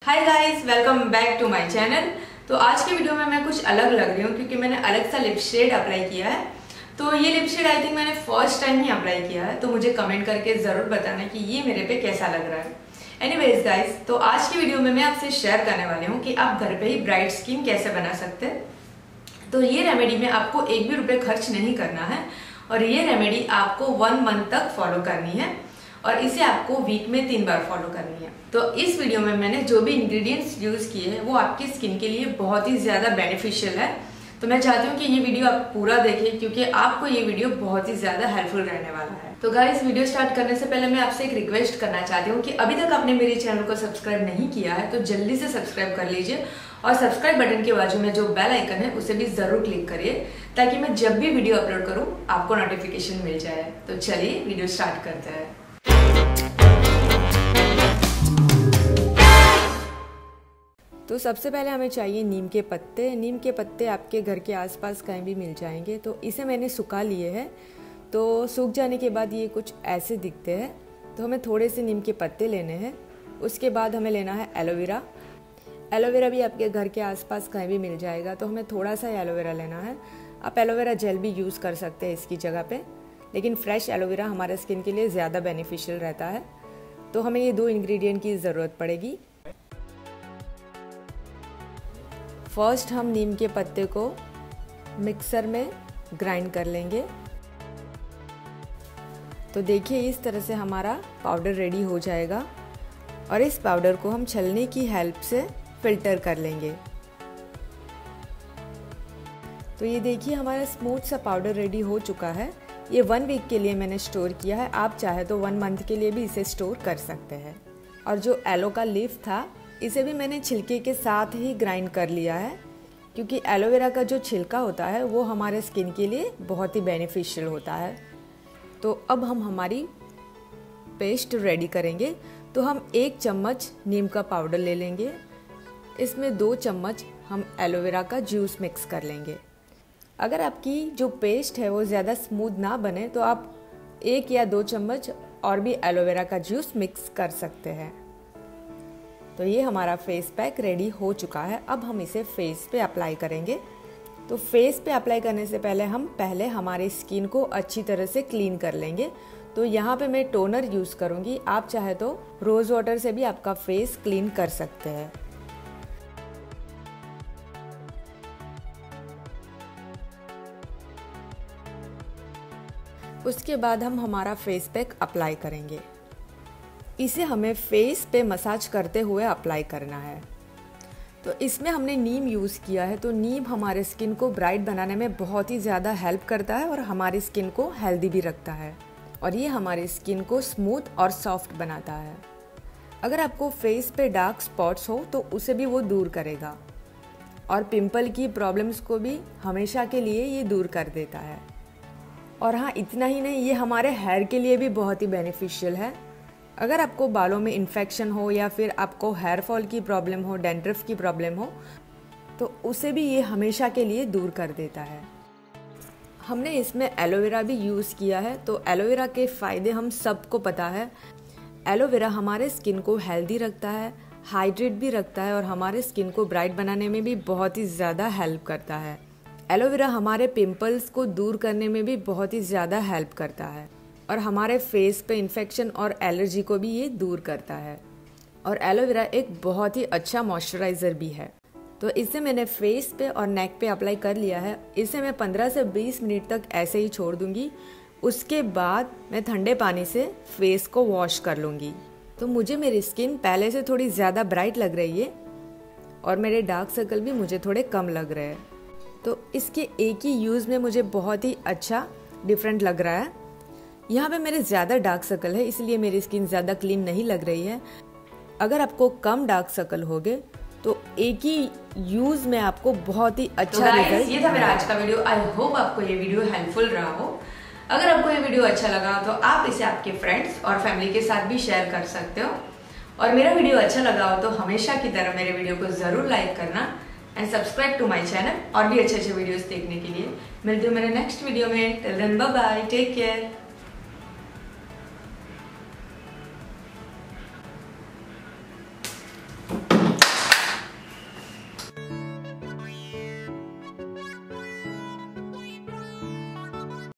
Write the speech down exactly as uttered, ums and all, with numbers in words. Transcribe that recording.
Hi guys, welcome back to my channel. तो आज की वीडियो में मैं कुछ अलग लग रही हूँ क्योंकि मैंने अलग सा लिप शेड अप्लाई किया है। तो ये लिप शेड आई थिंक मैंने फर्स्ट टाइम ही अप्लाई किया है, तो मुझे कमेंट करके ज़रूर बताना कि ये मेरे पे कैसा लग रहा है। एनीवेज गाइस, तो आज की वीडियो में मैं आपसे शेयर करने वाली हूँ कि आप घर पे ही ब्राइट स्किन कैसे बना सकते हैं। तो ये रेमेडी में आपको एक भी रुपये खर्च नहीं करना है और ये रेमेडी आपको वन मंथ तक फॉलो करनी है और इसे आपको वीक में तीन बार फॉलो करनी है। तो इस वीडियो में मैंने जो भी इंग्रेडिएंट्स यूज किए हैं वो आपकी स्किन के लिए बहुत ही ज्यादा बेनिफिशियल है। तो मैं चाहती हूँ कि ये वीडियो आप पूरा देखें क्योंकि आपको ये वीडियो बहुत ही ज्यादा हेल्पफुल रहने वाला है। तो गाइस, वीडियो स्टार्ट करने से पहले मैं आपसे एक रिक्वेस्ट करना चाहती हूँ कि अभी तक आपने मेरे चैनल को सब्सक्राइब नहीं किया है तो जल्दी से सब्सक्राइब कर लीजिए और सब्सक्राइब बटन के बाजू में जो बेल आइकन है उसे भी जरूर क्लिक करिए ताकि मैं जब भी वीडियो अपलोड करूँ आपको नोटिफिकेशन मिल जाए। तो चलिए वीडियो स्टार्ट करते हैं। तो सबसे पहले हमें चाहिए नीम के पत्ते। नीम के पत्ते आपके घर के आसपास कहीं भी मिल जाएंगे। तो इसे मैंने सुखा लिए हैं। तो सूख जाने के बाद ये कुछ ऐसे दिखते हैं। तो हमें थोड़े से नीम के पत्ते लेने हैं। उसके बाद हमें लेना है एलोवेरा। एलोवेरा भी आपके घर के आसपास कहीं भी मिल जाएगा। तो हमें थोड़ा सा एलोवेरा लेना है। आप एलोवेरा जेल भी यूज़ कर सकते हैं इसकी जगह पे, लेकिन फ्रेश एलोवेरा हमारे स्किन के लिए ज़्यादा बेनिफिशियल रहता है। तो हमें ये दो इंग्रेडिएंट की ज़रूरत पड़ेगी। फर्स्ट हम नीम के पत्ते को मिक्सर में ग्राइंड कर लेंगे। तो देखिए इस तरह से हमारा पाउडर रेडी हो जाएगा और इस पाउडर को हम छलनी की हेल्प से फिल्टर कर लेंगे। तो ये देखिए हमारा स्मूथ सा पाउडर रेडी हो चुका है। ये वन वीक के लिए मैंने स्टोर किया है। आप चाहे तो वन मंथ के लिए भी इसे स्टोर कर सकते हैं। और जो एलो का लीफ था इसे भी मैंने छिलके के साथ ही ग्राइंड कर लिया है क्योंकि एलोवेरा का जो छिलका होता है वो हमारे स्किन के लिए बहुत ही बेनिफिशियल होता है। तो अब हम हमारी पेस्ट रेडी करेंगे। तो हम एक चम्मच नीम का पाउडर ले लेंगे। इसमें दो चम्मच हम एलोवेरा का जूस मिक्स कर लेंगे। अगर आपकी जो पेस्ट है वो ज़्यादा स्मूथ ना बने तो आप एक या दो चम्मच और भी एलोवेरा का जूस मिक्स कर सकते हैं। तो ये हमारा फेस पैक रेडी हो चुका है। अब हम इसे फेस पे अप्लाई करेंगे। तो फेस पे अप्लाई करने से पहले हम पहले हमारी स्किन को अच्छी तरह से क्लीन कर लेंगे। तो यहाँ पे मैं टोनर यूज़ करूँगी। आप चाहे तो रोज़ वाटर से भी आपका फेस क्लीन कर सकते हैं। उसके बाद हम हमारा फेस पैक अप्लाई करेंगे। इसे हमें फेस पे मसाज करते हुए अप्लाई करना है। तो इसमें हमने नीम यूज़ किया है। तो नीम हमारे स्किन को ब्राइट बनाने में बहुत ही ज़्यादा हेल्प करता है और हमारी स्किन को हेल्दी भी रखता है और ये हमारी स्किन को स्मूथ और सॉफ्ट बनाता है। अगर आपको फेस पे डार्क स्पॉट्स हो तो उसे भी वो दूर करेगा और पिंपल की प्रॉब्लम्स को भी हमेशा के लिए ये दूर कर देता है। और हाँ, इतना ही नहीं, ये हमारे हेयर के लिए भी बहुत ही बेनिफिशियल है। अगर आपको बालों में इन्फेक्शन हो या फिर आपको हेयर फॉल की प्रॉब्लम हो, डैंड्रफ की प्रॉब्लम हो, तो उसे भी ये हमेशा के लिए दूर कर देता है। हमने इसमें एलोवेरा भी यूज़ किया है। तो एलोवेरा के फ़ायदे हम सबको पता है। एलोवेरा हमारे स्किन को हेल्दी रखता है, हाइड्रेट भी रखता है और हमारे स्किन को ब्राइट बनाने में भी बहुत ही ज़्यादा हेल्प करता है। एलोवेरा हमारे पिंपल्स को दूर करने में भी बहुत ही ज़्यादा हेल्प करता है और हमारे फेस पे इन्फेक्शन और एलर्जी को भी ये दूर करता है। और एलोवेरा एक बहुत ही अच्छा मॉइस्चराइज़र भी है। तो इसे मैंने फेस पे और नेक पे अप्लाई कर लिया है। इसे मैं पंद्रह से बीस मिनट तक ऐसे ही छोड़ दूंगी। उसके बाद मैं ठंडे पानी से फेस को वॉश कर लूँगी। तो मुझे मेरी स्किन पहले से थोड़ी ज़्यादा ब्राइट लग रही है और मेरे डार्क सर्कल भी मुझे थोड़े कम लग रहे हैं। तो इसके एक ही यूज़ में मुझे बहुत ही अच्छा डिफरेंट लग रहा है। यहाँ पे मेरे ज़्यादा डार्क सर्कल है इसलिए मेरी स्किन ज़्यादा क्लीन नहीं लग रही है। अगर आपको कम डार्क सर्कल हो गए तो एक ही यूज़ में आपको बहुत ही अच्छा तो रिजल्ट। ये था मेरा आज का वीडियो। आई होप आपको ये वीडियो हेल्पफुल रहा हो। अगर आपको ये वीडियो अच्छा लगा तो आप इसे आपके फ्रेंड्स और फैमिली के साथ भी शेयर कर सकते हो। और मेरा वीडियो अच्छा लगा हो तो हमेशा की तरह मेरे वीडियो को ज़रूर लाइक करना and subscribe to my channel और भी अच्छे अच्छे वीडियोस देखने के लिए। मिलती हूँ मेरे नेक्स्ट वीडियो में। Till then bye bye, take care.